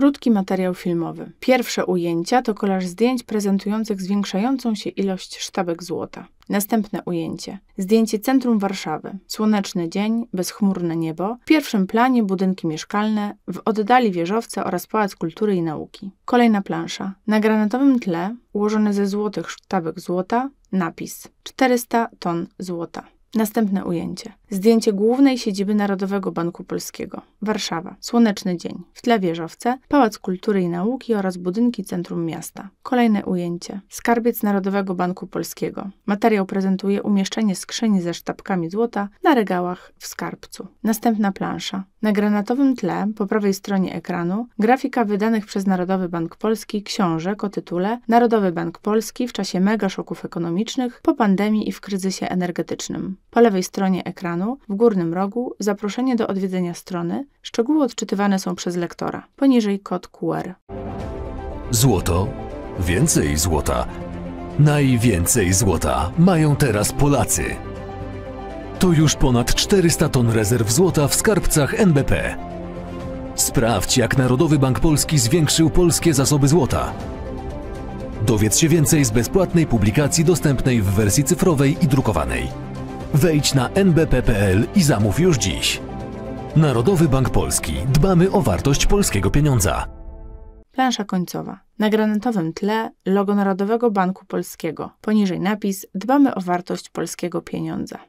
Krótki materiał filmowy. Pierwsze ujęcia to kolaż zdjęć prezentujących zwiększającą się ilość sztabek złota. Następne ujęcie. Zdjęcie centrum Warszawy. Słoneczny dzień, bezchmurne niebo. W pierwszym planie budynki mieszkalne, w oddali wieżowce oraz Pałac Kultury i Nauki. Kolejna plansza. Na granatowym tle, ułożone ze złotych sztabek złota, napis 400 ton złota. Następne ujęcie. Zdjęcie głównej siedziby Narodowego Banku Polskiego. Warszawa. Słoneczny dzień. W tle wieżowce, Pałac Kultury i Nauki oraz budynki centrum miasta. Kolejne ujęcie. Skarbiec Narodowego Banku Polskiego. Materiał prezentuje umieszczenie skrzyni ze sztabkami złota na regałach w skarbcu. Następna plansza. Na granatowym tle, po prawej stronie ekranu, grafika wydanych przez Narodowy Bank Polski książek o tytule Narodowy Bank Polski w czasie mega szoków ekonomicznych, po pandemii i w kryzysie energetycznym. Po lewej stronie ekranu, w górnym rogu, zaproszenie do odwiedzenia strony. Szczegóły odczytywane są przez lektora. Poniżej kod QR. Złoto. Więcej złota. Najwięcej złota mają teraz Polacy. To już ponad 400 ton rezerw złota w skarbcach NBP. Sprawdź, jak Narodowy Bank Polski zwiększył polskie zasoby złota. Dowiedz się więcej z bezpłatnej publikacji dostępnej w wersji cyfrowej i drukowanej. Wejdź na nbp.pl i zamów już dziś. Narodowy Bank Polski. Dbamy o wartość polskiego pieniądza. Plansza końcowa. Na granatowym tle logo Narodowego Banku Polskiego. Poniżej napis Dbamy o wartość polskiego pieniądza.